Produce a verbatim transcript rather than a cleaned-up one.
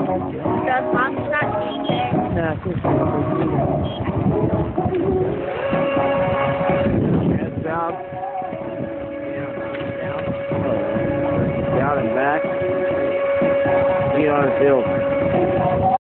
Does mom's not being there? Nah, she's not Head south. down and back. Be on his hill.